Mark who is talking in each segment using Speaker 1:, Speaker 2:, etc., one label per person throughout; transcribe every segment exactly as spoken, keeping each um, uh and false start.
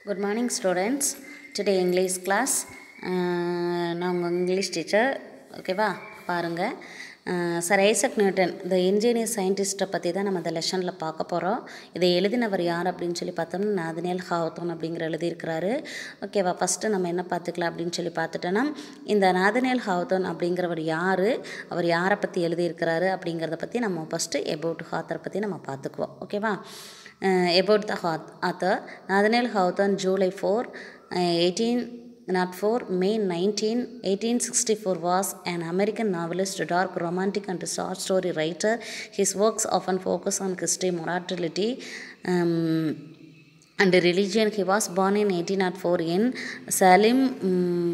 Speaker 1: Good morning, students. Today English class. நான் உங்கள் English teacher. ஓகேவா? பாருங்கள். Sir Isaac Newton the engineer சயின்டிஸ்ட்டை பற்றி தான் நம்ம இந்த லெசனில் பார்க்க போகிறோம். இதை எழுதினவர் யார் அப்படின்னு சொல்லி பார்த்தோம்னா நாதனியல் ஹாவ்தோர்ன் அப்படிங்கிற எழுதியிருக்கிறாரு. ஓகேவா? ஃபஸ்ட்டு நம்ம என்ன பார்த்துக்கலாம் அப்படின்னு சொல்லி பார்த்துட்டோன்னா, இந்த நாதனியல் ஹாவ்தோர்ன் அப்படிங்கிறவர் யார், அவர் யாரை பற்றி எழுதியிருக்கிறாரு அப்படிங்கிறத பற்றி நம்ம ஃபஸ்ட்டு எபவுட் ஆத்தரை பற்றி நம்ம பார்த்துக்குவோம். ஓகேவா? Uh, about the author, Nathaniel Hawthorne, July fourth, eighteen oh four, May nineteenth, eighteen sixty-four, was an American novelist, dark, romantic, and short story writer. His works often focus on history, morality, um, and religion. He was born in eighteen oh four in Salem, um,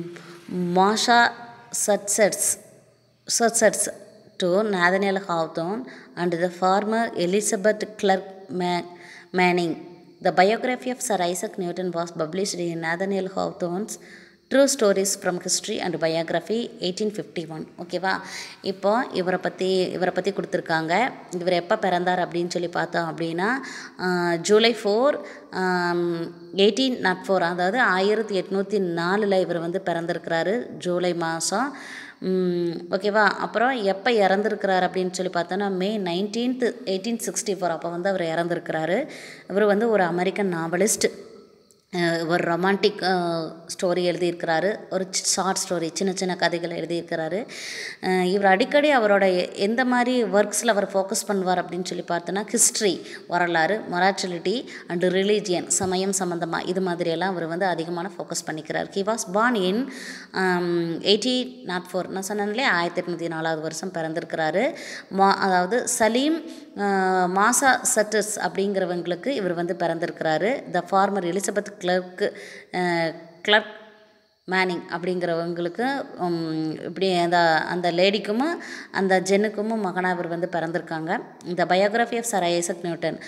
Speaker 1: Massachusetts, Massachusetts, to Nathaniel Hawthorne and the farmer Elizabeth Clark Manning. The biography of Sir Isaac Newton was published in Nathaniel Hawthorne's True Stories from History and Biography eighteen fifty-one. ஓகேவா? இப்போ இவரை பற்றி இவரை பற்றி கொடுத்துருக்காங்க. இவர் எப்போ பிறந்தார் அப்படின்னு சொல்லி பார்த்தோம் அப்படின்னா July four eighteen nought four அதாவது ஆயிரத்தி எட்நூற்றி நாலில் இவர் வந்து பிறந்திருக்கிறாரு, ஜூலை மாதம். ஓகேவா? அப்புறம் எப்போ இறந்துருக்கிறார் அப்படின்னு சொல்லி பார்த்தோன்னா May nineteenth eighteen sixty four அப்போ வந்து அவர் இறந்துருக்கிறாரு. இவர் வந்து ஒரு அமெரிக்கன் நாவலிஸ்ட், ஒரு ரொமான்டிக் ஸ்டோரி எழுதியிருக்கிறாரு, ஒரு ஷார்ட் ஸ்டோரி, சின்ன சின்ன கதைகள் எழுதியிருக்கிறாரு. இவர் அடிக்கடி அவரோட எந்த மாதிரி ஒர்க்ஸில் அவர் ஃபோக்கஸ் பண்ணுவார் அப்படின்னு சொல்லி பார்த்தோன்னா ஹிஸ்ட்ரி, வரலாறு, மொராலிட்டி அண்டு ரிலீஜியன், சமயம் சம்மந்தமாக இது மாதிரியெல்லாம் அவர் வந்து அதிகமான ஃபோக்கஸ் பண்ணிக்கிறார். He was born in eighteen nought four நான் சொன்னாலே ஆயிரத்தி எட்நூற்றி நாலாவது வருஷம் பிறந்திருக்கிறாரு. மா அதாவது சலீம் மாசாசட்டஸ் அப்படிங்கிறவங்களுக்கு இவர் வந்து பிறந்திருக்கிறாரு. The farmer Elizabeth Clark Clark Manning அப்படிங்கிறவங்களுக்கு இப்படி அந்த அந்த லேடிக்கும் அந்த ஜென்னுக்கும் மகனாக இவர் வந்து பிறந்திருக்காங்க. இந்த biography of sir Isaac Newton,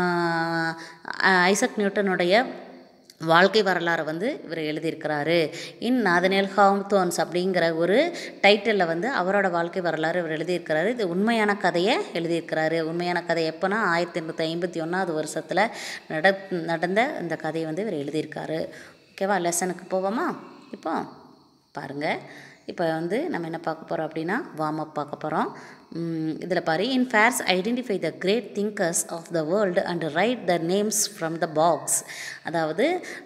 Speaker 1: Isaac நியூட்டனுடைய வாழ்க்கை வரலாறு வந்து இவர் எழுதியிருக்கிறாரு. இன் நாதனியல் ஹாவ்தோர்ன்ஸ் அப்படிங்கிற ஒரு டைட்டிலில் வந்து அவரோட வாழ்க்கை வரலாறு இவர் எழுதியிருக்கிறாரு. இது உண்மையான கதையை எழுதியிருக்கிறாரு. உண்மையான கதை எப்போனா ஆயிரத்தி எண்ணூற்றி ஐம்பத்தி ஒன்றாவது வருஷத்தில் நட நடந்த இந்த கதையை வந்து இவர் எழுதியிருக்காரு. ஓகேவா? லெசனுக்கு போவோமா? இப்போ பாருங்கள். இப்போ வந்து நம்ம என்ன பார்க்க போகிறோம் அப்படின்னா வார்ம் அப் பார்க்க போகிறோம். இதில் பாரு, in pairs identify the great thinkers of the world and write the names from the box. அதாவது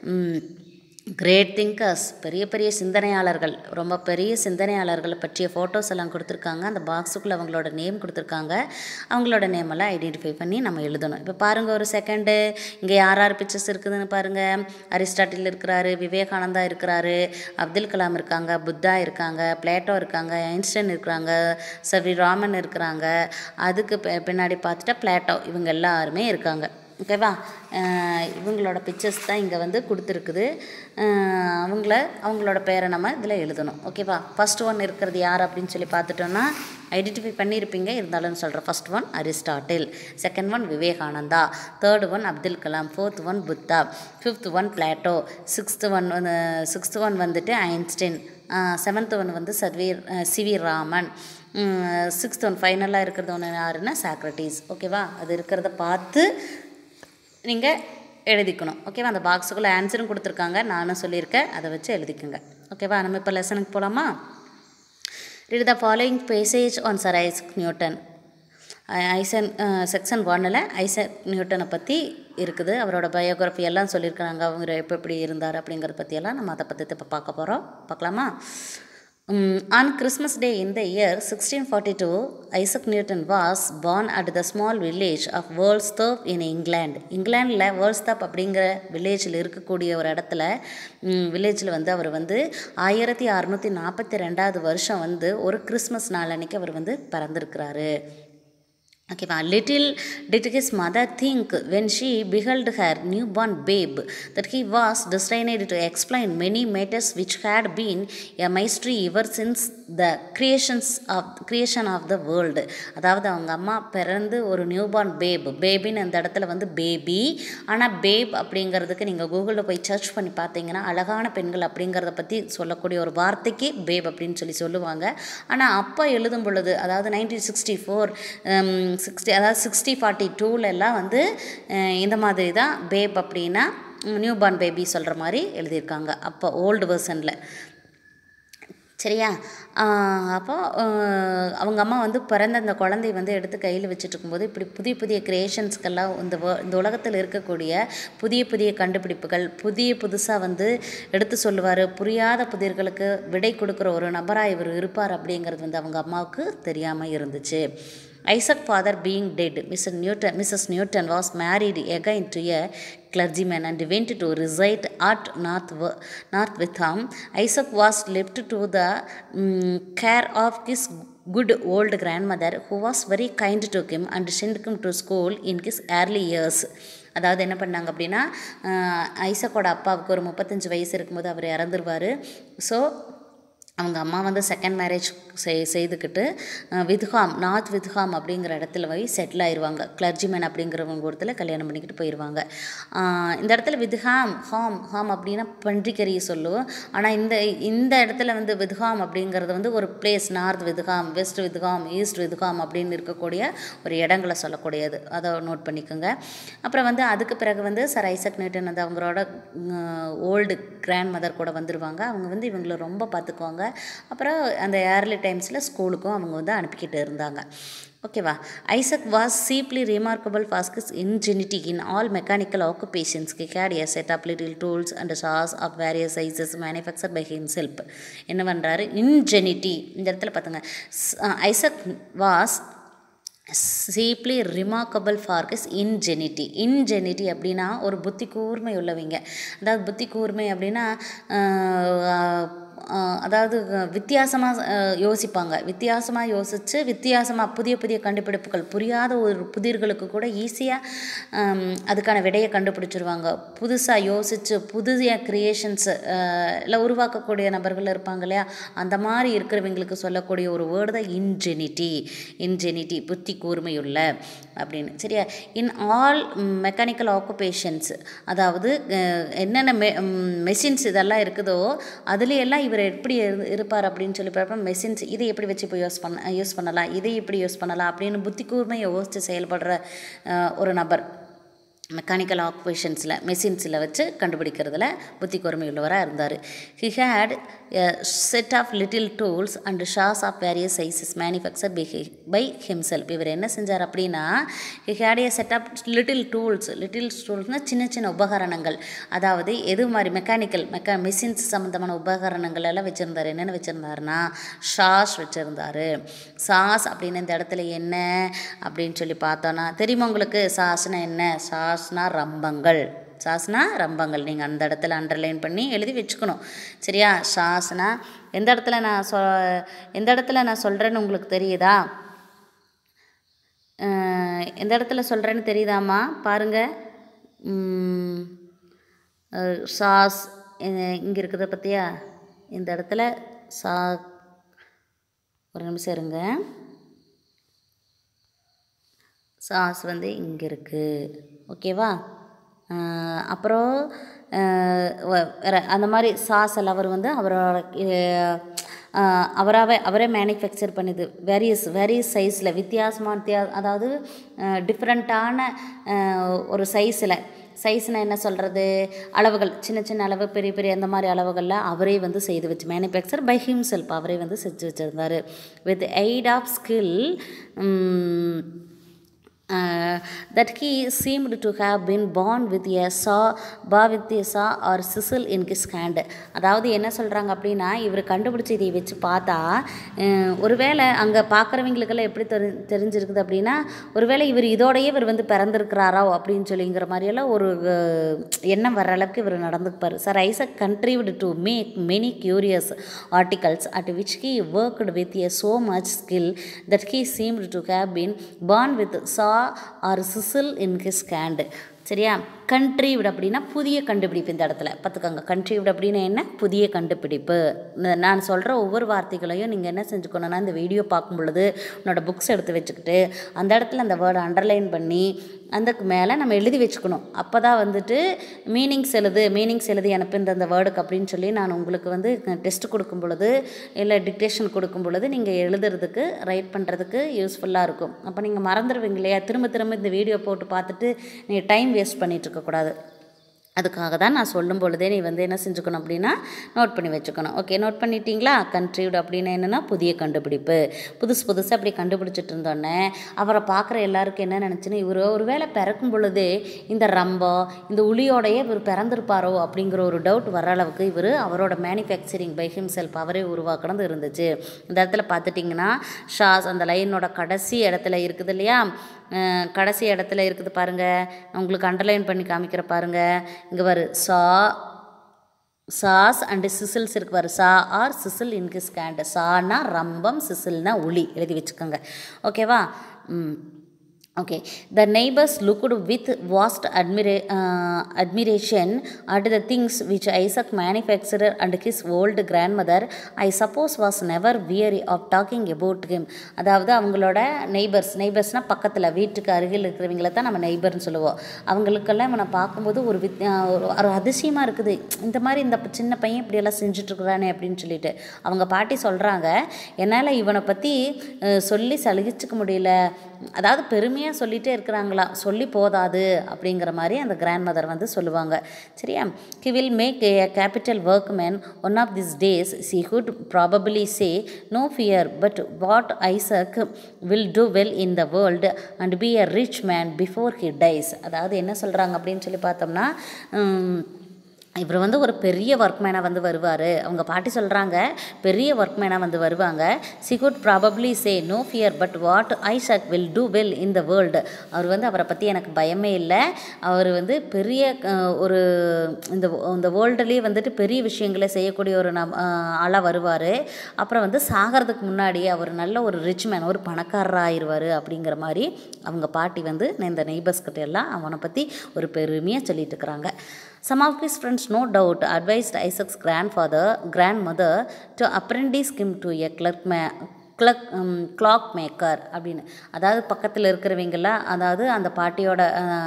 Speaker 1: கிரேட் திங்கர்ஸ், பெரிய பெரிய சிந்தனையாளர்கள், ரொம்ப பெரிய சிந்தனையாளர்களை பற்றிய ஃபோட்டோஸ் எல்லாம் கொடுத்துருக்காங்க. அந்த பாக்ஸுக்குள்ளே அவங்களோட நேம் கொடுத்துருக்காங்க. அவங்களோட நேமெல்லாம் ஐடென்டிஃபை பண்ணி நம்ம எழுதணும். இப்போ பாருங்கள், ஒரு செகண்டு இங்கே யார் யார் பிக்சர்ஸ் இருக்குதுன்னு பாருங்கள். அரிஸ்டாட்டில் இருக்கிறாரு, விவேகானந்தா இருக்கிறாரு, அப்துல் கலாம் இருக்காங்க, புத்தா இருக்காங்க, பிளேட்டோ இருக்காங்க, ஐன்ஸ்டைன் இருக்கிறாங்க, சவி ராமன் இருக்கிறாங்க. அதுக்கு பின்னாடி பார்த்துட்டா பிளேட்டோ, இவங்க எல்லாருமே இருக்காங்க. ஓகேவா? இவங்களோட பிக்சர்ஸ் தான் இங்கே வந்து கொடுத்துருக்குது. அவங்கள அவங்களோட பேரை நம்ம இதில் எழுதணும். ஓகேவா? ஃபஸ்ட் ஒன் இருக்கிறது யார் அப்படின்னு சொல்லி பார்த்துட்டோன்னா ஐடென்டிஃபை பண்ணியிருப்பீங்க, இருந்தாலும் சொல்கிறேன். First one Aristotle, second one Vivekananda, third one Abdul Kalam, fourth one Buddha, fifth one Plato, sixth one வந்து சிக்ஸ்த் ஒன் வந்துட்டு ஐன்ஸ்டைன், செவன்த் ஒன் வந்து sir C V Raman, sixth one ஃபைனலாக இருக்கிறது ஒன்று யாருன்னா சாக்ரட்டிஸ். ஓகேவா? அது இருக்கிறத பார்த்து நீங்கள் எழுதிக்கணும். ஓகேவா? அந்த பாக்ஸுக்குள்ளே ஆன்சரும் கொடுத்துருக்காங்க, நானும் சொல்லியிருக்கேன், அதை வச்சு எழுதிக்கோங்க. ஓகேவா? நம்ம இப்போ லெசனுக்கு போகலாமா? Read the following passage on sir Isaac Newton. ஐசன் செக்ஷன் ஒன்னில் ஐசக் நியூட்டனை பற்றி இருக்குது. அவரோட பயோகிராஃபி எல்லாம் சொல்லியிருக்கிறாங்க. அவங்க எப்போ எப்படி இருந்தார் அப்படிங்கிறத பற்றியெல்லாம் நம்ம அதை பற்றி இப்போ பார்க்க போகிறோம். பார்க்கலாமா? Um, on Christmas Day in the year sixteen forty-two, Isaac Newton was born at the small village of Woolsthorpe in England. இங்கிலாண்டில் வேர்ல்ஸ்தாப் அப்படிங்கிற வில்லேஜில் இருக்கக்கூடிய ஒரு இடத்துல வில்லேஜில் வந்து அவர் வந்து ஆயிரத்தி அறுநூற்றி நாற்பத்தி ரெண்டாவது வருஷம் வந்து ஒரு கிறிஸ்மஸ் நாள் அன்றைக்கி அவர் வந்து பிறந்திருக்கிறாரு. ஓகேவா? Little did his mother think when she beheld her newborn babe that he was destined to explain many matters which had been a mystery ever since the creations of creation of the world. அதாவது அவங்க அம்மா பிறந்து ஒரு newborn பேப், பேபின்னு அந்த இடத்துல வந்து baby, ஆனால் பேப் அப்படிங்கிறதுக்கு நீங்கள் கூகுளில் போய் சர்ச் பண்ணி பார்த்தீங்கன்னா அழகான பெண்கள் அப்படிங்கிறத பற்றி சொல்லக்கூடிய ஒரு வார்த்தைக்கு பேப் அப்படின்னு சொல்லி சொல்லுவாங்க. ஆனால் அப்போ எழுதும் பொழுது, அதாவது நைன்டீன் சிக்ஸ்டி ஃபோர் சிக்ஸ்டி அதாவது சிக்ஸ்டி ஃபார்ட்டி டூலெல்லாம் வந்து இந்த மாதிரி தான் பேப் அப்படின்னா நியூ பார்ன் பேபி சொல்கிற மாதிரி எழுதியிருக்காங்க அப்போ ஓல்டு வேர்ஷனில். சரியா? அப்போ அவங்க அம்மா வந்து பிறந்த அந்த குழந்தை வந்து எடுத்து கையில் வச்சுட்டு இருக்கும்போது இப்படி புதிய புதிய க்ரியேஷன்ஸ்க்கெல்லாம் இந்த இந்த உலகத்தில் இருக்கக்கூடிய புதிய புதிய கண்டுபிடிப்புகள் புதிய புதுசாக வந்து எடுத்து சொல்லுவார். புரியாத புதிர்களுக்கு விடை கொடுக்குற ஒரு நபராக இவர் இருப்பார் அப்படிங்கிறது வந்து அவங்க அம்மாவுக்கு தெரியாமல் இருந்துச்சு. Isaac father being dead, Mister Newton, Missus Newton was married again to a clergyman and went to reside at North, North Witham. Isaac was left to the um, care of his good old grandmother who was very kind to him and sent him to school in his early years. அதாவது என்ன பண்ணாங்க அப்படின்னா, ஐசக்கோட அப்பாவுக்கு ஒரு முப்பத்தஞ்சு வயசு இருக்கும்போது அவர் இறந்துருவார். So அவங்க அம்மா வந்து செகண்ட் மேரேஜ் செய் செய்துக்கிட்டு வித்ஹாம் நார்த் வித்ஹாம் அப்படிங்கிற இடத்துல போய் செட்டில் ஆயிடுவாங்க. கிளர்ஜிமேன் அப்படிங்கிறவங்க ஒருத்தில் கல்யாணம் பண்ணிக்கிட்டு போயிடுவாங்க. இந்த இடத்துல வித்ஹாம் ஹாம் ஹாம் அப்படின்னா பன்றிக்கறியை சொல்லுவோம். ஆனால் இந்த இந்த இடத்துல வந்து வித்ஹாம் அப்படிங்கிறது வந்து ஒரு place. North Witham, west Witham, east Witham அப்படின்னு இருக்கக்கூடிய ஒரு இடங்களை சொல்லக்கூடியது. அதை நோட் பண்ணிக்கோங்க. அப்புறம் வந்து அதுக்கு பிறகு வந்து சர் ஐசக் நியூட்டன் வந்து அவங்களோட ஓல்டு கிராண்ட் மதர் கூட வந்துடுவாங்க. அவங்க வந்து இவங்களை ரொம்ப பார்த்துக்குவாங்க. அப்புறம் அந்த ஏர்லி டைம்ஸில் ஸ்கூலுக்கும் அவங்க வந்து அனுப்பிக்கிட்டு இருந்தாங்க. ஓகேவா? Isaac was chiefly remarkable for his ingenuity in all mechanical occupations. He had a set of little tools and saws of various sizes manufacture by himself. என்ன பண்ணுறாரு? இன்ஜெனிட்டி. இந்த இடத்துல பார்த்துங்க, Isaac was chiefly remarkable for his ingenuity. Ingenuity அப்படின்னா ஒரு புத்தி கூர்மை உள்ளவங்க. அதாவது புத்தி கூர்மை அப்படின்னா அதாவது வித்தியாசமாக யோசிப்பாங்க. வித்தியாசமாக யோசித்து வித்தியாசமாக புதிய புதிய கண்டுபிடிப்புகள் புரியாத ஒரு புதிர்களுக்கு கூட ஈஸியாக அதுக்கான விடையை கண்டுபிடிச்சிருவாங்க. புதுசாக யோசித்து புதிய க்ரியேஷன்ஸ் இல்லை உருவாக்கக்கூடிய நபர்கள் இருப்பாங்க இல்லையா, அந்த மாதிரி இருக்கிறவங்களுக்கு சொல்லக்கூடிய ஒரு வேர்டு தான் இன்ஜெனிட்டி. இன்ஜெனிட்டி புத்தி கூர்மையுள்ள அப்படின்னு. சரியா? இன் ஆல் மெக்கானிக்கல் ஆக்குபேஷன்ஸ், அதாவது என்னென்ன மெ மெஷின்ஸ் இதெல்லாம் இருக்குதோ அதுலேயெல்லாம் இவர் எப்படி இருப்பார் அப்படின்னு சொல்லி பார்ப்போம். மெஷின்ஸ் இதை எப்படி வச்சு இப்போ யூஸ் பண்ண யூஸ் பண்ணலாம் இதை எப்படி யூஸ் பண்ணலாம் அப்படின்னு புத்தி கூர்மையை யோசித்து செயல்படுற ஒரு நபர். மெக்கானிக்கல் ஆக்குபேஷன்ஸில் மெஷின்ஸில் வச்சு கண்டுபிடிக்கிறதுல புத்தி கூர்மை உள்ளவராக இருந்தார். He had a set of little tools and saws of various sizes manufacture by by himself. இவர் என்ன செஞ்சார் அப்படின்னா, he had a set of little tools. Little டூல்ஸ்னால் சின்ன சின்ன உபகரணங்கள். அதாவது எது மாதிரி மெக்கானிக்கல் மெக்கா மெஷின்ஸ் சம்மந்தமான உபகரணங்கள் எல்லாம் வச்சுருந்தார். என்னென்ன வச்சுருந்தாருன்னா, ஷாஸ் வச்சுருந்தார். சாஸ் அப்படின்னு இந்த இடத்துல என்ன அப்படின்னு சொல்லி பார்த்தோன்னா தெரியுமா உங்களுக்கு? சாஸ்னா என்ன? சாஸ்னா ரம்பங்கள். சாஸ்னா ரம்பங்கள். நீங்கள் அந்த இடத்துல அண்டர்லைன் பண்ணி எழுதி வச்சுக்கணும். சரியா? சாஸ்னா எந்த இடத்துல நான் சொ எந்த இடத்துல நான் சொல்கிறேன்னு உங்களுக்கு தெரியுதா? எந்த இடத்துல சொல்கிறேன்னு தெரியுதாம்மா? பாருங்கள். சாஸ் இங்கே இருக்குது பார்த்தியா? இந்த இடத்துல சா ஒரு நிமிஷம் இருங்க. சாஸ் வந்து இங்கே இருக்குது. ஓகேவா? அப்புறம் வேறு அந்த மாதிரி சாஸ் எல்லாம் அவர் வந்து அவரோட அவராகவே அவரே மேனுஃபேக்சர் பண்ணுது. வேரியஸ் வேரியஸ் சைஸில் வித்தியாசமான வித்தியா அதாவது டிஃப்ரெண்ட்டான ஒரு சைஸில். சைஸ்னால் என்ன சொல்கிறது? அளவுகள், சின்ன சின்ன அளவு, பெரிய பெரிய அந்த மாதிரி அளவுகளில் அவரே வந்து செய்து வச்சு மேனுஃபேக்சர் பை ஹிம்செல்ஃப் அவரே வந்து செஞ்சு வச்சுருந்தார். With aid of skill Uh, that he seemed to have been born with a saw, ba with a saw or chisel in his hand. அதாவது என்ன சொல்கிறாங்க அப்படின்னா, இவர் கண்டுபிடிச்சி இதை வச்சு பார்த்தா ஒருவேளை அங்கே பார்க்குறவங்களுக்கெல்லாம் எப்படி தெரி தெரிஞ்சிருக்குது அப்படின்னா, ஒருவேளை இவர் இதோடையே இவர் வந்து பிறந்திருக்கிறாரோ அப்படின்னு சொல்லிங்கிற மாதிரியெல்லாம் ஒரு எண்ணம் வர அளவுக்கு இவர் நடந்துப்பார். Sir Isaac contributed to make many curious articles at which he worked with a so much skill that he seemed to have been born with saw or chisel in his hand. சரியா? கண்ட்ரீவ்டு அப்படின்னா புதிய கண்டுபிடிப்பு. இந்த இடத்துல பார்த்துக்கோங்க. கண்ட்ரீவ்டு அப்படின்னா என்ன? புதிய கண்டுபிடிப்பு. நான் சொல்கிற ஒவ்வொரு வார்த்தைகளையும் நீங்கள் என்ன செஞ்சுக்கணுன்னா, இந்த வீடியோ பார்க்கும் பொழுது உன்னோட புக்ஸ் எடுத்து வச்சுக்கிட்டு அந்த இடத்துல அந்த வேர்டை அண்டர்லைன் பண்ணி அதுக்கு மேலே நம்ம எழுதி வச்சுக்கணும். அப்போ தான் வந்துட்டு மீனிங்ஸ் எழுது மீனிங்ஸ் எழுதி எனக்கு இந்த அந்த வேர்டுக்கு அப்படின்னு சொல்லி நான் உங்களுக்கு வந்து டெஸ்ட் கொடுக்கும் பொழுது இல்லை டிக்டேஷன் கொடுக்கும் பொழுது நீங்கள் எழுதுறதுக்கு ரைட் பண்ணுறதுக்கு யூஸ்ஃபுல்லாக இருக்கும். அப்போ நீங்கள் மறந்துடுவீங்க இல்லையா? திரும்ப திரும்ப இந்த வீடியோ போட்டு பார்த்துட்டு நீங்கள் டைம் வேஸ்ட் பண்ணிகிட்டு இருக்கக்கூடாது. அதுக்காக தான் நான் சொல்லும் பொழுதே நீ வந்து என்ன செஞ்சுக்கணும் அப்படின்னா நோட் பண்ணி வச்சுக்கணும். ஓகே, நோட் பண்ணிட்டீங்களா? கண்ட்ரிவ்டு அப்படின்னா என்னென்னா புதிய கண்டுபிடிப்பு. புதுசு புதுசாக அப்படி கண்டுபிடிச்சிட்டு இருந்தோடனே அவரை பார்க்குற எல்லாருக்கும் என்ன நினச்சின்னு, இவர் ஒரு வேளை பிறக்கும் பொழுதே இந்த ரம்பம் இந்த உளியோடையே இவர் பிறந்திருப்பாரோ அப்படிங்கிற ஒரு டவுட் வர அளவுக்கு இவர் அவரோட மேனுஃபேக்சரிங் பை ஹிம்செல்ஃப் அவரே உருவாக்கணும்னு இருந்துச்சு. இந்த இடத்துல பார்த்துட்டிங்கன்னா ஷாஸ் அந்த லைனோட கடைசி இடத்துல இருக்குது இல்லையா, கடைசி இடத்துல இருக்குது பாருங்கள், உங்களுக்கு அண்டர்லைன் பண்ணி காமிக்கிற பாருங்கள். இங்கே வரு சா சாஸ் அண்டு சிசில்ஸ் இருக்கு பாரு, saw or chisel in his hand. சானா ரம்பம், சிசில்னா உளி, எழுதி வச்சுக்கோங்க. ஓகேவா? ம் Okay, the neighbors looked with vast admira uh, admiration at the things which Isaac manufactured and his old grandmother, I suppose, was never weary of talking about him. அதாவது அவங்களோட நெய்பர்ஸ், நெய்பர்ஸ்னால் பக்கத்தில் வீட்டுக்கு அருகில் இருக்கிறவங்கள தான் நம்ம நெய்பர்னு சொல்லுவோம். அவங்களுக்கெல்லாம் இவனை பார்க்கும்போது ஒரு வித் ஒரு அதிசயமாக இருக்குது, இந்த மாதிரி இந்த சின்ன பையன் இப்படியெல்லாம் செஞ்சுட்ருக்குறானே அப்படின்னு சொல்லிட்டு. அவங்க பாட்டி சொல்கிறாங்க, என்னால் இவனை பற்றி சொல்லி சலிச்சுக்க முடியல, அதாவது பெருமையாக சொல்லிகிட்டே இருக்கிறாங்களா, சொல்லி போதாது அப்படிங்கிற மாதிரி அந்த கிராண்ட் மதர் வந்து சொல்லுவாங்க. சரியா? he will make a capital workman one of these days, she could probably say, no fear, but what Isaac will do well in the world and be a rich man before he dies. அதாவது என்ன சொல்கிறாங்க அப்படின்னு சொல்லி பார்த்தோம்னா, இவர் வந்து ஒரு பெரிய ஒர்க்மேனாக வந்து வருவார். அவங்க பாட்டி சொல்கிறாங்க பெரிய ஒர்க்மேனாக வந்து வருவாங்க. She could probably say no fear but what Isaac will do well in the world. அவர் வந்து அவரை பற்றி எனக்கு பயமே இல்லை, அவர் வந்து பெரிய ஒரு இந்த இந்த வேர்ல்டுலேயே வந்துட்டு பெரிய விஷயங்களை செய்யக்கூடிய ஒரு நம் ஆளாக வருவார். அப்புறம் வந்து சாகிறதுக்கு முன்னாடி அவர் நல்ல ஒரு ரிச் மேன், ஒரு பணக்காரராக ஆயிடுவார் அப்படிங்கிற மாதிரி அவங்க பாட்டி வந்து இந்த நெய்பர்ஸ்கிட்ட எல்லாம் அவனை பற்றி ஒரு பெருமையாக சொல்லிட்டு இருக்கிறாங்க. Some of his friends, no doubt, advised Isaac's grandfather, grandmother to apprentice him to a clerk ma- clock clock maker அப்படின்னு. அதாவது பக்கத்தில் இருக்கிறவங்கெல்லாம், அதாவது அந்த பாட்டியோட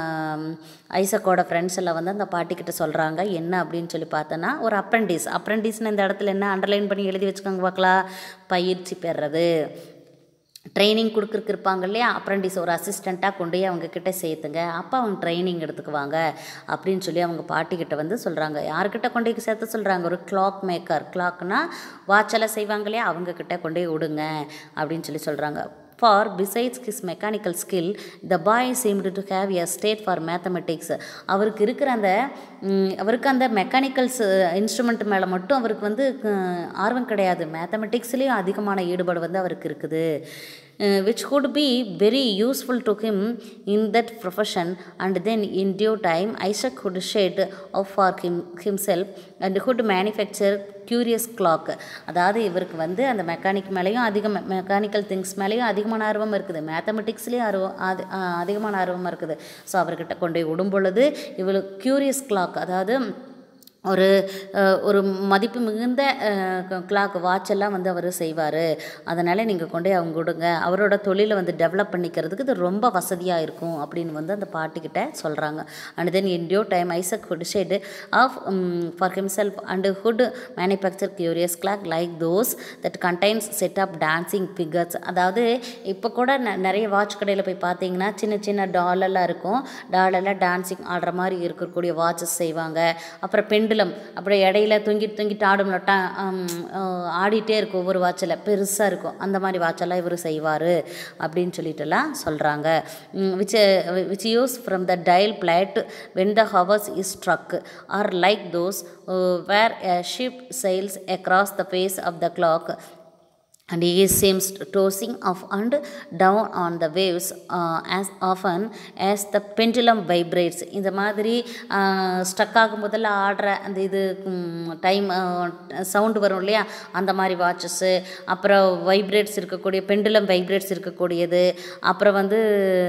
Speaker 1: ஐசக்கோட ஃப்ரெண்ட்ஸ் எல்லாம் வந்து அந்த பாட்டிக்கிட்ட சொல்கிறாங்க என்ன அப்படின்னு சொல்லி பார்த்தோன்னா, ஒரு அப்ரெண்டிஸ், அப்ரெண்டிஸ்னு இந்த இடத்துல என்ன அண்டர்லைன் பண்ணி எழுதி வச்சுக்கோங்க பார்க்கலாம், பயிற்சி பெறுறது, ட்ரைனிங் கொடுக்குறக்கு இருப்பாங்க இல்லையா, அப்ரெண்டிஸ் ஒரு அசிஸ்டண்ட்டாக கொண்டு போய் அவங்கக்கிட்ட சேர்த்துங்க, அப்போ அவங்க ட்ரைனிங் எடுத்துக்குவாங்க அப்படின்னு சொல்லி அவங்க பாட்டிக்கிட்ட வந்து சொல்கிறாங்க. யார்கிட்ட கொண்டு போய் சேர்த்து சொல்கிறாங்க, ஒரு கிளாக் மேக்கர், கிளாக்னால் வாட்செல்லாம் செய்வாங்க இல்லையா, அவங்கக்கிட்ட கொண்டு போய் விடுங்க அப்படின்னு சொல்லி சொல்கிறாங்க. For besides his mechanical skill, the boy seemed to have a state for mathematics. அவருக்கு இருக்கிற அந்த அவருக்கு அந்த மெக்கானிக்கல்ஸ் இன்ஸ்ட்ருமெண்ட் மேலே மட்டும் அவருக்கு வந்து ஆர்வம் கிடையாது, மேத்தமெட்டிக்ஸ்லேயும் அதிகமான ஈடுபாடு வந்து அவருக்கு இருக்குது. Uh, which could be very useful to him in that profession, and then in due time Isaac could shed off for him, himself and could manufacture curious clock. அதாவது இவருக்கு வந்து அந்த மெக்கானிக் மேலேயும் அதிகம் மெக்கானிக்கல் திங்ஸ் மேலேயும் அதிகமான ஆர்வம் இருக்குது, மேத்தமெட்டிக்ஸ்லேயும் ஆர்வம் அது அதிகமான ஆர்வமாக இருக்குது. ஸோ அவர்கிட்ட கொண்டு போய் விடும் பொழுது இவளுக்கு க்யூரியஸ் கிளாக், அதாவது ஒரு ஒரு மதிப்பு மிகுந்த கிளாக் வாட்செல்லாம் வந்து அவர் செய்வார். அதனால் நீங்கள் கொண்டு அவங்க கொடுங்க, அவரோட தொழிலை வந்து டெவலப் பண்ணிக்கிறதுக்கு இது ரொம்ப வசதியாக இருக்கும் அப்படின்னு வந்து அந்த பாட்டிக்கிட்ட சொல்கிறாங்க. And then in due time Isaac would set up for himself and would manufacture curious clocks like those that contains set of dancing figures. அதாவது இப்போ கூட நிறைய வாட்ச் கடையில் போய் பார்த்தீங்கன்னா சின்ன சின்ன டாலெல்லாம் இருக்கும், டாலெல்லாம் டான்சிங் ஆடுற மாதிரி இருக்கக்கூடிய வாட்சஸ் செய்வாங்க. அப்புறம் பெண்டிலம், அப்படியே இடையில தொங்கிட்டு தொங்கிட்டு ஆடும், ஆடிட்டே இருக்கும், ஒவ்வொரு வாட்சில் பெருசாக இருக்கும், அந்த மாதிரி வாட்செல்லாம் இவர் செய்வார் அப்படின்னு சொல்லிட்டுலாம் சொல்கிறாங்க. Which which use from the dial plate when the hours is struck or like those where a ship sails across the face of the clock and he seems tossing off and down on the waves uh, as often as the pendulum vibrates. இந்த மாதிரி stuck ஆகும் போதில் ஆடுற அந்த இது time sound வரும் இல்லையா, அந்த மாதிரி வாட்சஸ்ஸு, அப்புறம் வைப்ரேட்ஸ் இருக்கக்கூடிய பெண்டுலம் வைப்ரேட்ஸ் இருக்கக்கூடியது, அப்புறம் வந்து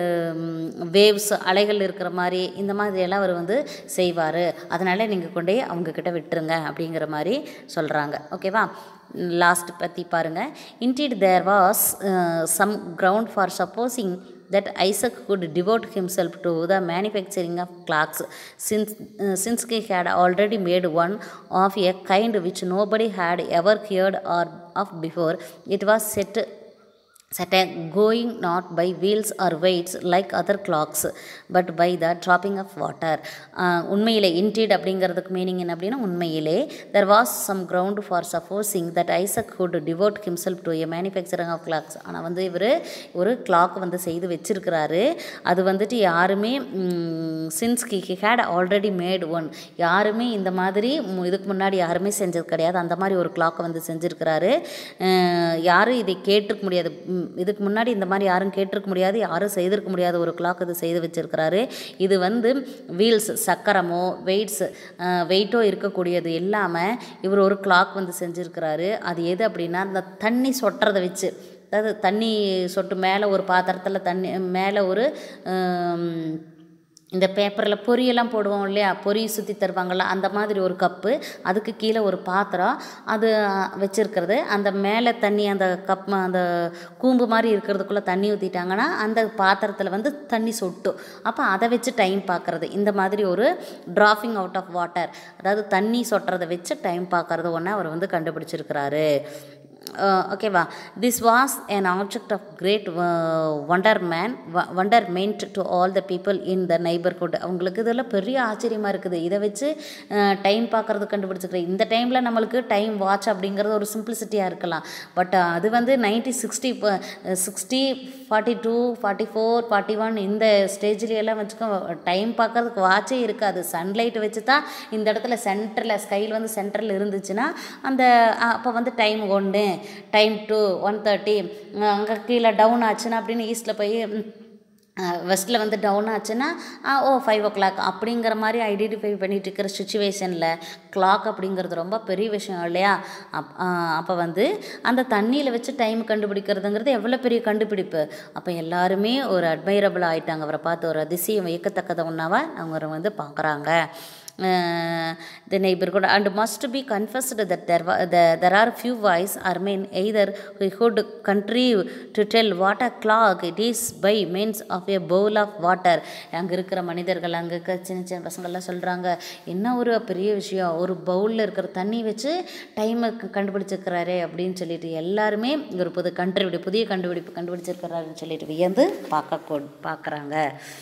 Speaker 1: வேவ்ஸ் அலைகள் இருக்கிற மாதிரி, இந்த மாதிரியெல்லாம் அவர் வந்து செய்வார். அதனால் நீங்கள் கொண்டே அவங்கக்கிட்ட விட்டுருங்க அப்படிங்கிற மாதிரி சொல்கிறாங்க. ஓகேவா? லாஸ்ட் பற்றி பாருங்கள். Indeed there was uh, some ground for supposing that Isaac could devote himself to the manufacturing of clocks, since uh, since he had already made one of a kind which nobody had ever heard or of before. It was set set a going not by wheels or weights like other clocks but by the dropping of water. உண்மையிலே indeed அப்படிங்கிறதுக்கு meaning என்ன அப்படின்னா உண்மையிலே there was some ground for supposing that Isaac could devote himself to a manufacturing of clocks. ஆனால் வந்து இவர் ஒரு clock வந்து செய்து வச்சிருக்கிறாரு. அது வந்துட்டு யாருமே since he had already made one, யாருமே இந்த மாதிரி இதுக்கு முன்னாடி யாருமே செஞ்சது கிடையாது. அந்த மாதிரி ஒரு கிளாக் வந்து செஞ்சுருக்கிறாரு. யாரும் இதை கேட்டிருக்க முடியாது, இதுக்கு முன்னாடி இந்த மாதிரி யாரும் கேட்டிருக்க முடியாது, யாரும் செய்திருக்க முடியாத ஒரு கிளாக் இது செய்து வச்சுருக்கிறாரு. இது வந்து வீல்ஸ் சக்கரமோ வெயிட்ஸ் வெயிட்டோ இருக்கக்கூடியது இல்லாமல் இவர் ஒரு கிளாக் வந்து செஞ்சுருக்கிறாரு. அது எது அப்படின்னா அந்த தண்ணி சொட்டுறதை வச்சு, அதாவது தண்ணி சொட்டு மேலே ஒரு பாத்திரத்தில் தண்ணி மேலே ஒரு இந்த பேப்பரில் பொரியெல்லாம் போடுவோம் இல்லையா, பொரி சுற்றி தருவாங்கள்ல, அந்த மாதிரி ஒரு கப்பு, அதுக்கு கீழே ஒரு பாத்திரம் அது வச்சுருக்கிறது. அந்த மேலே தண்ணி அந்த கப் அந்த கூம்பு மாதிரி இருக்கிறதுக்குள்ளே தண்ணி ஊற்றிட்டாங்கன்னா அந்த பாத்திரத்தில் வந்து தண்ணி சொட்டும். அப்போ அதை வச்சு டைம் பார்க்குறது, இந்த மாதிரி ஒரு ட்ராப்பிங் அவுட் ஆஃப் வாட்டர், அதாவது தண்ணி சொட்டுறதை வச்சு டைம் பார்க்குறது ஒன்று அவர் வந்து கண்டுபிடிச்சிருக்கிறாரு. ஓகேவா. This was an object of great wonderment wonderment to all the people in the neighborhood. அவங்களுக்கு இதெல்லாம் பெரிய ஆச்சரியமாக இருக்குது. இதை வச்சு டைம் பார்க்குறது கண்டுபிடிச்சிக்கிறேன். இந்த டைமில் நம்மளுக்கு டைம் வாட்ச் அப்படிங்கிறது ஒரு சிம்பிளிசிட்டியாக இருக்கலாம். பட் அது வந்து ninety sixty sixty forty two forty four forty one இந்த ஸ்டேஜ்லையெல்லாம் வச்சுக்கோ டைம் பார்க்குறதுக்கு வாட்சே இருக்காது. சன்லைட் வச்சு தான் இந்த இடத்துல சென்டரில் ஸ்கையில் வந்து சென்டரில் இருந்துச்சுன்னா அந்த அப்போ வந்து டைம் ஒன்று டைம் டூ ஒன் தேர்ட்டி அங்கே கீழே டவுன் ஆச்சுன்னா அப்படின்னு ஈஸ்டில் போய் வெஸ்ட்டில் வந்து டவுன் ஆச்சுன்னா ஓ ஃபைவ் ஓ கிளாக் அப்படிங்கிற மாதிரி ஐடென்டிஃபை பண்ணிட்டு இருக்கிற சுச்சுவேஷனில் கிளாக் அப்படிங்கிறது ரொம்ப பெரிய விஷயம் இல்லையா. அப் அப்போ வந்து அந்த தண்ணியில் வச்சு டைம் கண்டுபிடிக்கிறதுங்கிறது எவ்வளோ பெரிய கண்டுபிடிப்பு. அப்போ எல்லாருமே ஒரு அட்மைரபிள் ஆகிட்டாங்க, அவரை பார்த்து ஒரு அதிசயம் வியக்கத்தக்கதை ஒன்றாவ அவங்க வந்து பார்க்குறாங்க. Uh, the neighborhood and must be confessed that there, there, there are few wise or men either who could contrive to tell what a clock it is by means of a bowl of water. அங்கே இருக்கிற மனிதர்கள் அங்கே இருக்கிற சின்ன சின்ன பசங்கள்லாம் சொல்கிறாங்க, என்ன ஒரு பெரிய விஷயம், ஒரு பவுலில் இருக்கிற தண்ணி வச்சு டைமை கண்டுபிடிச்சிருக்கிறாரே அப்படின்னு சொல்லிட்டு எல்லாருமே ஒரு புது கண்டுபிடி புதிய கண்டுபிடிப்பு கண்டுபிடிச்சிருக்கிறாருன்னு சொல்லிட்டு வியந்து பார்க்க பார்க்குறாங்க.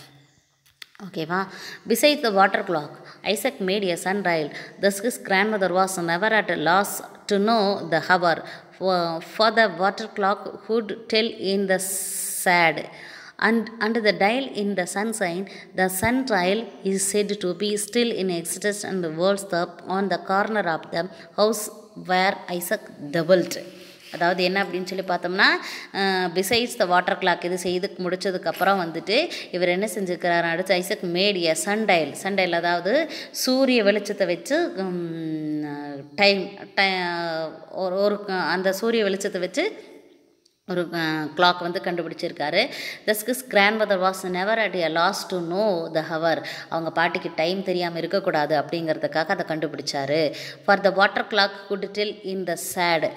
Speaker 1: ஓகேவா. Besides the water clock, Isaac made a sundial. Thus his grandmother was never at a loss to know the hour, for, for the water clock would tell in the sad. And under the dial in the sunshine, the sundial is said to be still in existence and the world's up on the corner of the house where Isaac doubled. அதாவது என்ன அப்படின்னு சொல்லி பார்த்தோம்னா, besides the water clock இது செய்து முடித்ததுக்கப்புறம் வந்துட்டு இவர் என்ன செஞ்சுருக்கிறாரு, அடுத்து ஐசக் மேட் எ சன்டைல். சன்டைல் அதாவது சூரிய வெளிச்சத்தை வச்சு டைம் டை ஒரு ஒரு அந்த சூரிய வெளிச்சத்தை வச்சு ஒரு கிளாக் வந்து கண்டுபிடிச்சிருக்காரு. Thus his grandmother was never at a loss to know the hour. அவங்க பாட்டிக்கு டைம் தெரியாமல் இருக்கக்கூடாது அப்படிங்கிறதுக்காக அதை கண்டுபிடிச்சாரு. For the water clock could tell in the shade,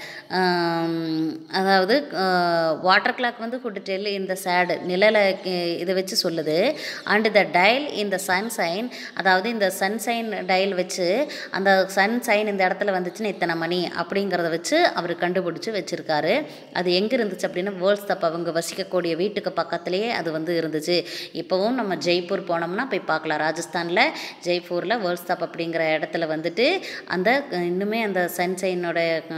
Speaker 1: அதாவது வாட்டர் கிளாக் வந்து could tell in the shade நிழலை இதை வச்சு சொல்லுது. And the dial in the sunshine, அதாவது இந்த சன்சைன் டயல் வச்சு அந்த சன்சைன் இந்த இடத்துல வந்துச்சுன்னு இத்தனை மணி அப்படிங்கிறத வச்சு அவர் கண்டுபிடிச்சி வச்சுருக்காரு. அது எங்கே இருந்துச்சு அப்படின்னா வேர்ல்ட்ஸ் தப் அவங்க வசிக்கக்கூடிய வீட்டுக்கு பக்கத்துலேயே அது வந்து இருந்துச்சு. இப்போவும் நம்ம ஜெய்ப்பூர் போனோம்னா போய் பார்க்கலாம். ராஜஸ்தானில் ஜெய்ப்பூரில் வேர்ல்ட்ஸ் தப் அப்படிங்கிற இடத்துல வந்துட்டு அந்த இன்னுமே அந்த சன்சைனோட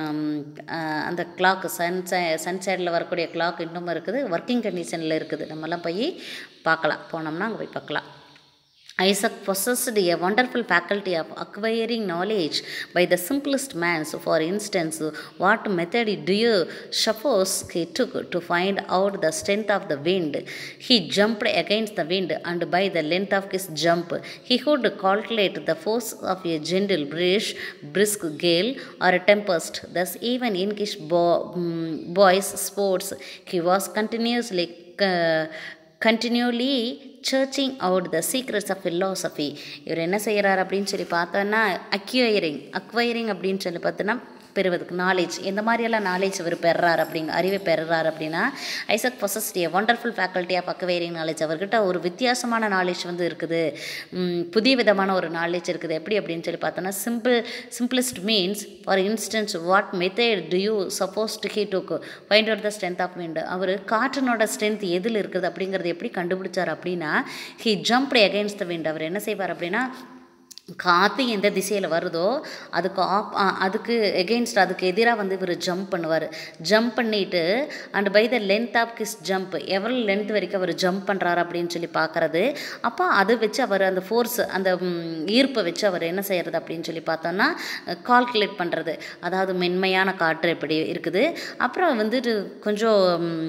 Speaker 1: அந்த கிளாக் சன்சை சன்சைடில் வரக்கூடிய கிளாக் இன்னும் இருக்குது, ஒர்க்கிங் கண்டிஷனில் இருக்குது. நம்மலாம் போய் பார்க்கலாம், போனோம்னா அங்கே போய் பார்க்கலாம். Isaac possessed a wonderful faculty of acquiring knowledge by the simplest means. For instance, what method do you suppose he took to find out the strength of the wind? He jumped against the wind, and by the length of his jump, he could calculate the force of a gentle breeze, brisk gale, or a tempest. Thus, even in his bo- boys' sports, he was continuously uh, continually searching out the secrets of philosophy. இவர் என்ன செய்கிறார் அப்படின்னு சொல்லி பார்த்தோன்னா acquiring acquiring அப்படின்னு சொல்லி பார்த்தோன்னா பெறுவதுக்கு knowledge எந்த மாதிரியெல்லாம் நாலேஜ் அவர் பெறுறார் அப்படிங்க அறிவை பெறுறார் அப்படின்னா Isaac possessed a wonderful faculty of acquiring knowledge. அவர்கிட்ட ஒரு வித்தியாசமான நாலேஜ் வந்து இருக்குது, புதிய விதமான ஒரு நாலேஜ் இருக்குது. எப்படி அப்படின்னு சொல்லி பார்த்தோன்னா simple simplest means for instance what method do you suppose do he took find out the strength of wind. அவர் காற்றினோட ஸ்ட்ரென்த் எதில் இருக்குது அப்படிங்கிறது எப்படி கண்டுபிடிச்சார் அப்படின்னா he jumped against the wind. அவர் என்ன செய்வார் அப்படின்னா காற்று எந்த திசையில் வருதோ அதுக்கு ஆப் அதுக்கு எகெயின்ஸ்ட் அதுக்கு எதிராக வந்து இவர் ஜம்ப் பண்ணுவார். ஜம்ப் பண்ணிவிட்டு and by the length of his jump எவ்வளோ லென்த் வரைக்கும் அவர் ஜம்ப் பண்ணுறாரு அப்படின்னு சொல்லி பார்க்குறது. அப்போ அதை வச்சு அவர் அந்த ஃபோர்ஸ் அந்த ஈர்ப்பை வச்சு அவர் என்ன செய்கிறது அப்படின்னு சொல்லி பார்த்தோன்னா கால்குலேட் பண்ணுறது. அதாவது மென்மையான காற்று எப்படி இருக்குது, அப்புறம் வந்துட்டு கொஞ்சம்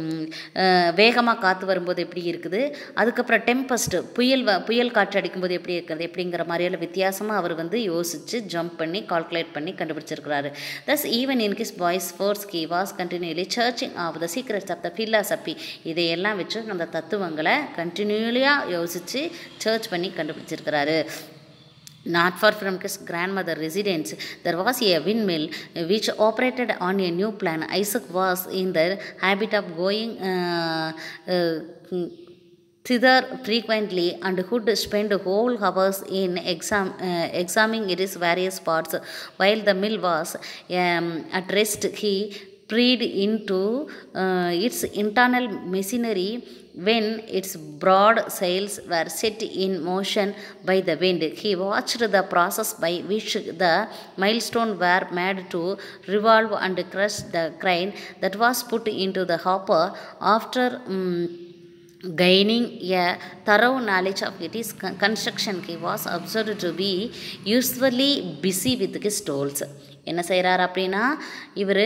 Speaker 1: வேகமாக காற்று வரும்போது எப்படி இருக்குது, அதுக்கப்புறம் டெம்பஸ்ட்டு புயல் புயல் காற்று அடிக்கும்போது எப்படி இருக்குது எப்படிங்கிற மாதிரியெல்லாம் வித்தியாசம் அவர் வந்து யோசித்து ஜம்ப் பண்ணி கால்குலேட் பண்ணி கண்டுபிடிச்சிருக்கிறாரு. Thus even in his boyish hours he was continually searching of the secrets of the philosophy. இதையெல்லாம் வச்சு அந்த தத்துவங்களை கண்டினியூலியாக யோசித்து சர்ச் பண்ணி கண்டுபிடிச்சிருக்கிறாரு. Not far from his grandmother's residence, there was a windmill which operated on a new plan. Isaac was in the habit of going uh, uh, thither frequently and would spend whole hours in exam, uh, examining its various parts. While the mill was um, at rest, he pried into uh, its internal machinery when its broad sails were set in motion by the wind. He watched the process by which the millstones were made to revolve and crush the grain that was put into the hopper. After um, gaining a thorough knowledge of its construction, he was observed to be usually busy with his tools. என்ன செய்கிறார் அப்படின்னா இவர்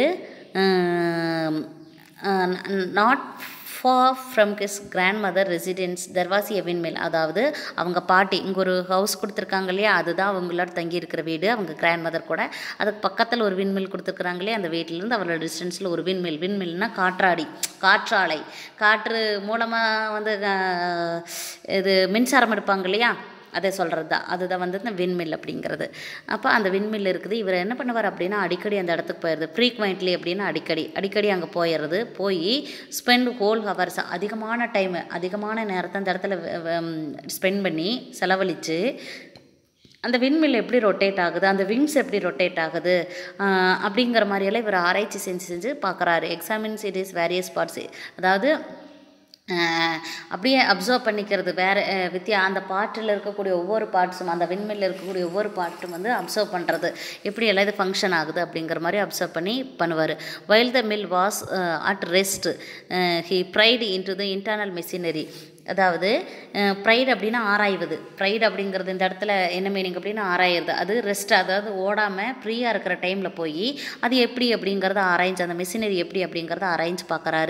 Speaker 1: not far from his grandmother residence there was a windmill. அதாவது அவங்க பாட்டி இங்கே ஒரு house கொடுத்துருக்காங்க இல்லையா, அதுதான் அவங்களோட தங்கி இருக்கிற வீடு அவங்க கிராண்ட்மதர் கூட. அதுக்கு பக்கத்தில் ஒரு விண்மில் கொடுத்துருக்குறாங்க இல்லையா, அந்த வீட்டிலேருந்து அவளோட டிஸ்டன்ஸில் ஒரு விண்மில். விண்மில்னா காற்றாடி காற்றாலை காற்று மூலமாக வந்து இது மின்சாரம் எடுப்பாங்க இல்லையா, அதை சொல்கிறது தான் அதுதான் வந்து இந்த விண்மில் அப்படிங்கிறது. அப்போ அந்த விண்மில் இருக்குது. இவர் என்ன பண்ணுவார் அப்படின்னா அடிக்கடி அந்த இடத்துக்கு போயிடுது. ஃப்ரீக்வெண்ட்லி அப்படின்னா அடிக்கடி அடிக்கடி அங்கே போயிடுறது. போய் ஸ்பெண்ட் ஹோல் ஹவர்ஸ் அதிகமான டைமு அதிகமான நேரத்தை அந்த இடத்துல ஸ்பெண்ட் பண்ணி செலவழித்து அந்த விண்மில் எப்படி ரொட்டேட் ஆகுது, அந்த விங்ஸ் எப்படி ரொட்டேட் ஆகுது அப்படிங்கிற மாதிரியெல்லாம் இவர் ஆராய்ச்சி செஞ்சு செஞ்சு பார்க்குறாரு. Examines it is various parts. அதாவது அப்படியே அப்சர்வ் பண்ணிக்கிறது வேறு வித்தியா அந்த பாட்டில் இருக்கக்கூடிய ஒவ்வொரு பார்ட்ஸும் அந்த விண்மில்லில் இருக்கக்கூடிய ஒவ்வொரு பார்ட்டும் வந்து அப்சர்வ் பண்ணுறது எப்படி எல்லாம் இது ஃபங்க்ஷன் ஆகுது அப்படிங்கிற மாதிரி அப்சர்வ் பண்ணி பண்ணுவார். While the mill was at rest he pried in to the internal machinery. அதாவது ப்ரைட் அப்படின்னா ஆராய்வது. ப்ரைட் அப்படிங்கிறது இந்த இடத்துல என்ன மீனிங் அப்படின்னா ஆராயிறது. அது ரெஸ்ட், அதாவது ஓடாமல் ஃப்ரீயாக இருக்கிற டைமில் போய் அது எப்படி அப்படிங்கிறத ஆராய்ஞ்சு அந்த மிஷினரி எப்படி அப்படிங்கிறத ஆராய்ஞ்சு பார்க்குறாரு.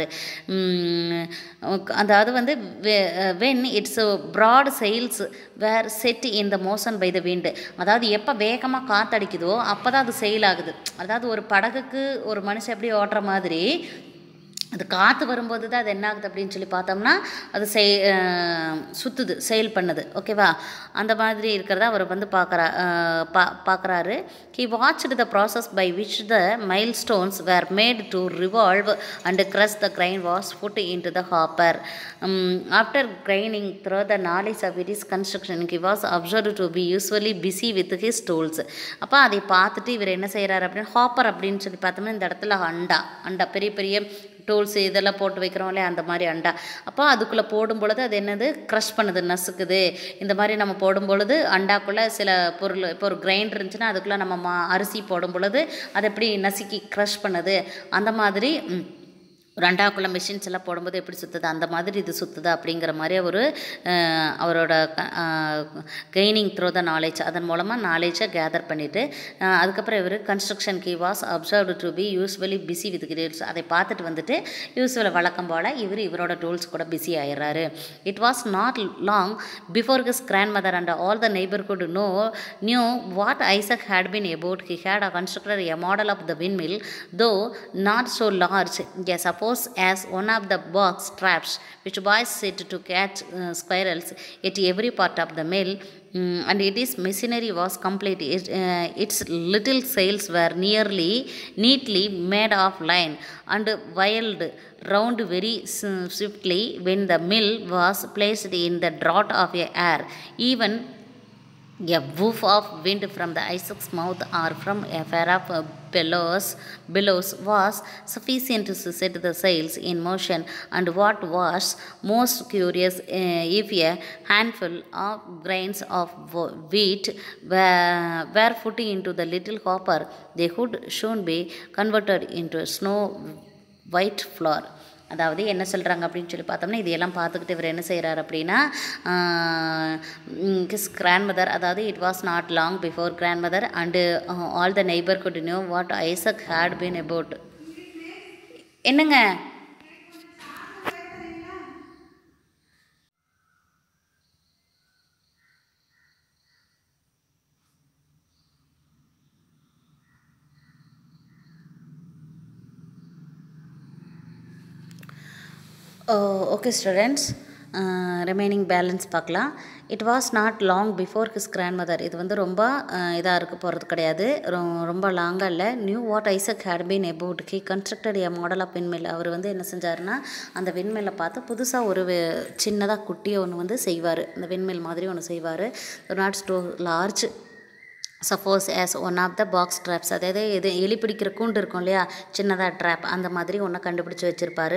Speaker 1: அதாவது வந்து when its broad sails were set in the motion by the wind. அதாவது எப்போ வேகமாக காற்றடிக்குதோ அப்போ தான் அது செயில் ஆகுது. அதாவது ஒரு படகுக்கு ஒரு மனுஷன் எப்படி ஓடுற மாதிரி அது காற்று வரும்போது தான் அது என்ன ஆகுது அப்படின்னு சொல்லி பார்த்தோம்னா அது செய் சுற்றுது செயல் பண்ணுது. ஓகேவா, அந்த மாதிரி இருக்கிறத அவர் வந்து பார்க்குறா பா பார்க்குறாரு. He watched the process by which the mill stones were made to revolve and crush the grain was put in to the hopper. After கிரைனிங் through the knowledge of it is construction he was observe to be usually busy with his tools. அப்போ அதை பார்த்துட்டு இவர் என்ன செய்கிறாரு அப்படின்னா hopper அப்படின்னு சொல்லி பார்த்தோம்னா இந்த இடத்துல அண்டா அண்டா பெரிய பெரிய டூல்ஸ் இதெல்லாம் போட்டு வைக்கிறோம் இல்லையா, அந்த மாதிரி அண்டா. அப்போ அதுக்குள்ளே போடும் பொழுது அது என்னது க்ரஷ் பண்ணுது, நசுக்குது. இந்த மாதிரி நம்ம போடும் பொழுது அண்டாக்குள்ளே சில பொருள் இப்போ ஒரு கிரைண்டர் இருந்துச்சுன்னா அதுக்குள்ளே நம்ம மா அரிசி போடும் பொழுது அதை எப்படி நசுக்கி க்ரஷ் பண்ணுது, அந்த மாதிரி ஒரு அண்டாக்குள்ள மிஷின்ஸ் எல்லாம் போடும்போது எப்படி சுற்றுது அந்த மாதிரி இது சுற்றுது அப்படிங்கிற மாதிரி ஒரு அவரோட கெய்னிங் த்ரூ த நாலேஜ் அதன் மூலமாக நாலேஜை கேதர் பண்ணிவிட்டு அதுக்கப்புறம் இவர் construction he was observed to be usually busy with crates. அதை பார்த்துட்டு வந்துட்டு யூஸ்வல் வழக்கம் போல் இவர் இவரோட டூல்ஸ் கூட பிஸி ஆயிடுறாரு. It was not long before his grandmother and all the neighbourhood no knew what Isaac had been about. He had a constructed a model of the windmill though not so large. A suppose suppose as one of the box traps which boys set to catch uh, squirrels at every part of the mill, um, and it is machinery was complete. It, uh, its little sails were nearly neatly made of line and whirled round very swiftly when the mill was placed in the draught of air. Even a woof of wind from the Isaac's mouth or from a pair of bellows, billows was sufficient to set the sails in motion. And what was most curious, uh, if a handful of grains of wheat were, were put into the little hopper, they would soon be converted into snow white flour. அதாவது என்ன சொல்கிறாங்க அப்படின்னு சொல்லி பார்த்தோம்னா, இதையெல்லாம் பார்த்துக்கிட்டு இவர் என்ன செய்கிறார் அப்படின்னா, ஹிஸ் கிராண்ட் மதர், அதாவது it was not long before grandmother and all the neighbourhood knew what Isaac had been about. என்னங்க ஓகே ஸ்டூடெண்ட்ஸ், ரிமைனிங் பேலன்ஸ் பார்க்கலாம். It was not long before his grandmother, இது வந்து ரொம்ப இதாக இருக்க போகிறது கிடையாது, ரொம்ப லாங்காக இல்லை. Knew what Isaac had been about he constructed a model of windmill. அவர் வந்து என்ன செஞ்சாருன்னா, அந்த விண்மில்லை பார்த்து புதுசாக ஒரு சின்னதாக குட்டியை ஒன்று வந்து செய்வார், அந்த விண்மில் மாதிரி ஒன்று செய்வார். Not so large suppose as one of the box traps, அதாவது இது எலி பிடிக்கிற கூண்டு இருக்கும் இல்லையா, சின்னதாக ட்ராப், அந்த மாதிரி ஒன்று கண்டுபிடிச்சி வச்சுருப்பார்.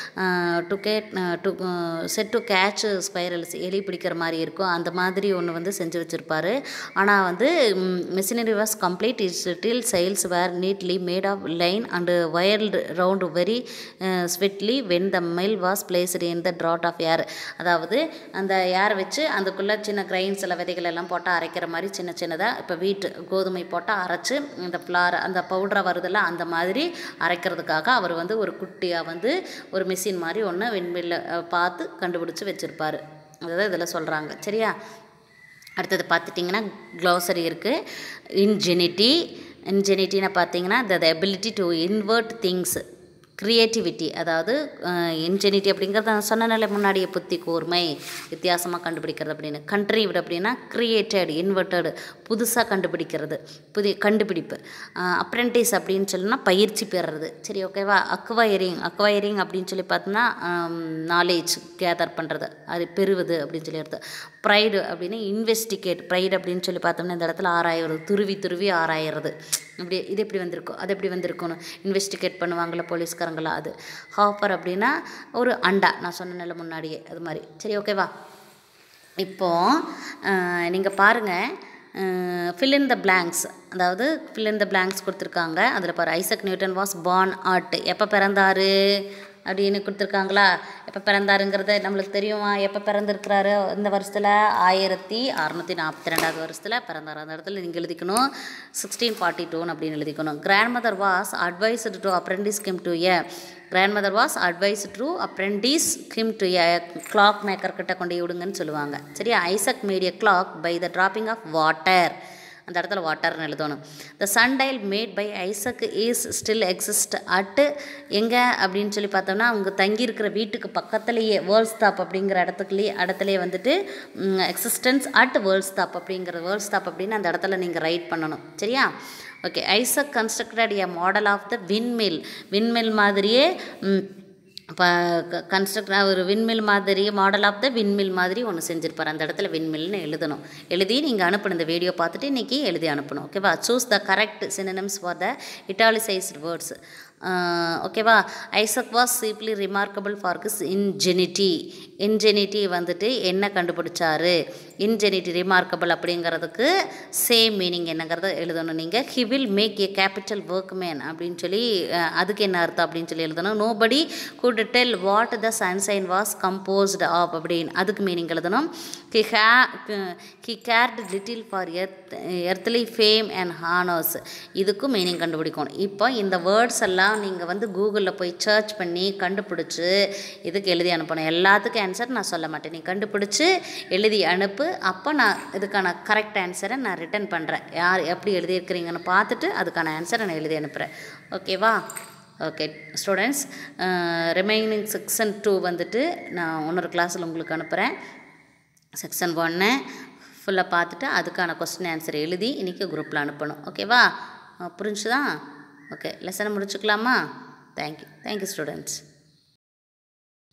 Speaker 1: To cat to set to catch spirals, எலி பிடிக்கிற மாதிரி இருக்கும், அந்த மாதிரி ஒன்று வந்து செஞ்சு வச்சுருப்பார். ஆனால் வந்து machinery was complete. Is till sails were neatly made of line and whirled round very swiftly when the mill was placed in the draught of air. அதாவது அந்த ஏர் வச்சு அதுக்குள்ளே சின்ன கிரைன்ஸ் சில விதைகள் எல்லாம் போட்டால் அரைக்கிற மாதிரி சின்ன சின்னதாக, இப்போ வீட் கோதுமை போட்டால் அரைச்சி இந்த ஃப்ளார் அந்த பவுடராக வருதில்ல, அந்த மாதிரி அரைக்கிறதுக்காக அவர் வந்து ஒரு குட்டியாக வந்து ஒரு மிஷின் மாதிரி ஒன்று விண்மில்ல பார்த்து கண்டுபிடிச்சி வச்சுருப்பார். அதுதான் இதில் சொல்கிறாங்க. சரியா, அடுத்தது பார்த்துட்டிங்கன்னா க்ளோசரி இருக்குது. இன்ஜெனிட்டி, இன்ஜெனிட்டின்னு பார்த்தீங்கன்னா the ability to invent things, creativity, அதாவது இன்ஜெனிட்டி அப்படிங்கிறது நான் சொன்னனால முன்னாடியே புத்தி கூர்மை, வித்தியாசமாக கண்டுபிடிக்கிறது அப்படின்னு. கண்ட்ரீவ்டு அப்படின்னா கிரியேட்டட், இன்வெர்ட்டடு, புதுசாக கண்டுபிடிக்கிறது, புதிய கண்டுபிடிப்பு. அப்ரெண்டிஸ் அப்படின்னு சொல்லணும்னா பயிற்சி பெறுறது. சரி, ஓகேவா. அக்வயரிங், அக்வயரிங் அப்படின்னு சொல்லி பார்த்தோம்னா நாலேஜ் கேதர் பண்ணுறது, அது பெறுவது அப்படின்னு சொல்லி அர்த்தம். ப்ரைடு அப்படின்னு இன்வெஸ்டிகேட், ப்ரைடு அப்படின்னு சொல்லி பார்த்தோம்னா இந்த இடத்துல ஆராயிறது, துருவி துருவி ஆராயிறது. இப்படி இது எப்படி வந்திருக்கும், அது எப்படி வந்திருக்கணும், இன்வெஸ்டிகேட் பண்ணுவாங்கள போலீஸ்காரங்களா, அது. ஹாப்பர் அப்படின்னா ஒரு அண்டா, நான் சொன்னேன்ல முன்னாடியே, அது மாதிரி. சரி, ஓகேவா. இப்போது நீங்கள் பாருங்கள், ஃபில் இன் த பிளாங்க்ஸ், அதாவது ஃபில் இன் த பிளாங்க்ஸ் கொடுத்துருக்காங்க. அதில் பாரு, Isaac Newton was born at, எப்போ பிறந்தார் அப்படின்னு கொடுத்துருக்காங்களா. எப்போ பிறந்தாருங்கிறத நம்மளுக்கு தெரியுமா, எப்போ பிறந்திருக்கிறாரு இந்த வருஷத்தில், ஆயிரத்தி அறநூற்றி நாற்பத்தி ரெண்டாவது வருஷத்தில் பிறந்தார். அந்த இடத்துல நீங்கள் எழுதிக்கணும் சிக்ஸ்டீன் ஃபார்ட்டி டூன்னு அப்படின்னு எழுதிக்கணும். Grandmother was advised to apprentice him to a, grandmother was advised to apprentice him to a clock maker கிட்ட கொண்டு விடுங்கன்னு சொல்லுவாங்க. சரியா. Isaac made a clock by the dropping of water, அந்த இடத்துல வாட்டர்னு எழுதணும். The sundial made by Isaac is still exist at, எங்கே அப்படின்னு சொல்லி பார்த்தோம்னா அவங்க தங்கியிருக்கிற வீட்டுக்கு பக்கத்துலேயே வேர்ல்ட்ஸ்தாப் அப்படிங்கிற இடத்துக்குள்ளே இடத்துலையே வந்துட்டு எக்ஸிஸ்டன்ஸ் அட் வேர்ல்ட்ஸ்தாப் அப்படிங்கிற, வேர்ல்ட்ஸ்தாப் அப்படின்னு அந்த இடத்துல நீங்கள் ரைட் பண்ணணும். சரியா. Okay. Isaac constructed a model of the windmill, windmill மாதிரியே இப்போ கன்ஸ்ட்ரக்ட் ஒரு விண்மில் மாதிரி, மாடல் ஆஃப் த விண்மில் மாதிரி ஒன்று செஞ்சுருப்பார். அந்த இடத்துல விண்மில்னு எழுதணும். எழுதி நீங்கள் அனுப்பணும், இந்த வீடியோ பார்த்துட்டு இன்றைக்கி எழுதி அனுப்பணும். ஓகேவா. Choose the correct synonyms for the italicised words. ஓகேவா. Isaac was chiefly remarkable for his ingenuity, ingenuity வந்துட்டு என்ன கண்டுபிடிச்சாரு, இன்ஜெனிட்டி ரிமார்க்கபிள் அப்படிங்கிறதுக்கு சேம் மீனிங் என்னங்கிறத எழுதணும் நீங்கள். He will make a capital work man அப்படின்னு சொல்லி அதுக்கு என்ன அர்த்தம் அப்படின்னு சொல்லி எழுதணும். Nobody could tell what the sunshine was composed of அப்படின்னு அதுக்கு மீனிங் எழுதணும். He he he cared little for earth earthly fame and honours, இதுக்கும் மீனிங் கண்டுபிடிக்கணும். இப்போ இந்த வேர்ட்ஸ் எல்லாம் நீங்கள் வந்து கூகுளில் போய் சர்ச் பண்ணி கண்டுபிடிச்சி இதுக்கு எழுதி அனுப்பணும். எல்லாத்துக்கும் ஆன்சர் நான் சொல்ல மாட்டேன், நீ கண்டுபிடிச்சி எழுதி அனுப்பு. அப்போ நான் இதுக்கான கரெக்ட் ஆன்சரை நான் ரிட்டன் பண்ணுறேன். யார் எப்படி எழுதியிருக்கிறீங்கன்னு பார்த்துட்டு அதுக்கான ஆன்சரை நான் எழுதி அனுப்புகிறேன். ஓகேவா. Okay students, remaining section two வந்துட்டு நான் இன்னொரு கிளாஸில் உங்களுக்கு அனுப்புகிறேன். செக்ஷன் ஒன்று ஃபுல்லாக பார்த்துட்டு அதுக்கான கொஸ்டின் ஆன்சர் எழுதி இன்றைக்கி குரூப்பில் அனுப்பணும். ஓகேவா? புரிஞ்சுதா? ஓகே, லெசனை முடிச்சுக்கலாமா? Thank you thank you students.